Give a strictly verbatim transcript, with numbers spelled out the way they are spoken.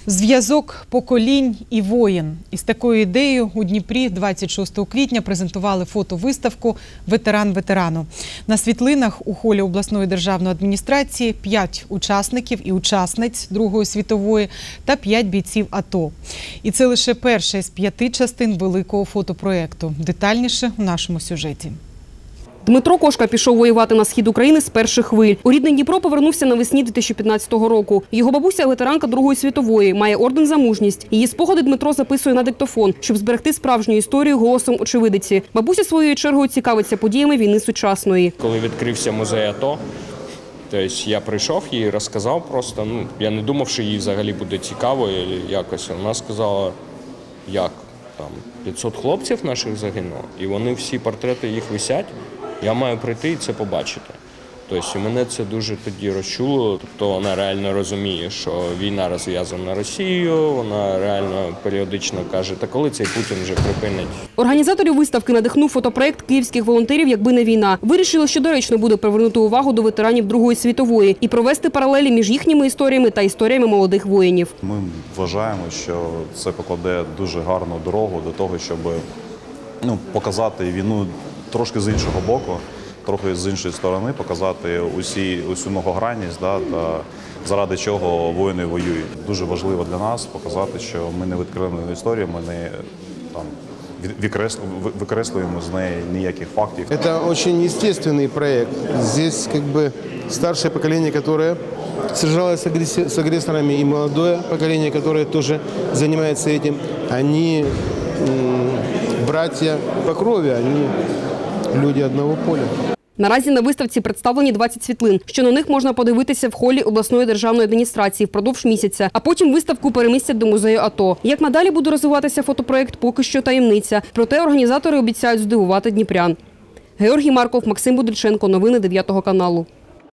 Зв'язок поколінь і воїн. Із такою ідеєю у Дніпрі двадцять шостого квітня презентували фотовиставку «Ветеран ветерану». На світлинах у холі обласної державної адміністрації п'ять учасників і учасниць Другої світової та п'ять бійців АТО. І це лише перша із п'яти частин великого фотопроєкту. Детальніше у нашому сюжеті. Дмитро Кошка пішов воювати на схід України з перших хвиль. У рідний Дніпро повернувся навесні дві тисячі п'ятнадцятого року. Його бабуся – ветеранка Другої світової, має орден за мужність. Її спогади Дмитро записує на диктофон, щоб зберегти справжню історію голосом очевидиці. Бабуся своєю чергою цікавиться подіями війни сучасної. Коли відкрився музей АТО, тобто я прийшов і розказав просто, ну, я не думав, що їй взагалі буде цікаво якось. Вона сказала, як там п'ятсот хлопців наших загинуло, і вони всі портрети їх висять. Я маю прийти і це побачити. Тобто мене це дуже тоді розчулило. Тобто вона реально розуміє, що війна розв'язана на Росію, вона реально періодично каже, та коли цей Путін вже припинить. Організаторів виставки надихнув фотопроєкт київських волонтерів «Якби не війна». Вирішили, що доречно буде привернути увагу до ветеранів Другої світової і провести паралелі між їхніми історіями та історіями молодих воїнів. Ми вважаємо, що це покладе дуже гарну дорогу до того, щоб ну, показати війну трошки з іншого боку, трохи з іншої сторони, показати усі, усю многогранність, да, та заради чого воїни воюють. Дуже важливо для нас показати, що ми не відкриваємо історію, ми не там, викреслюємо з неї ніяких фактів. Це дуже естественний проєкт. Здесь как бы старшее поколение, которое сражалось с агрессорами, и молодое поколение, которое тоже занимается этим, они братья по крови, они люди одного поля. Наразі на виставці представлені двадцять світлин, що на них можна подивитися в холі обласної державної адміністрації впродовж місяця, а потім виставку перемістять до музею АТО. Як надалі буде розвиватися фотопроєкт, поки що таємниця. Проте організатори обіцяють здивувати дніпрян. Георгій Марков, Максим Будильченко. Новини дев'ятого каналу.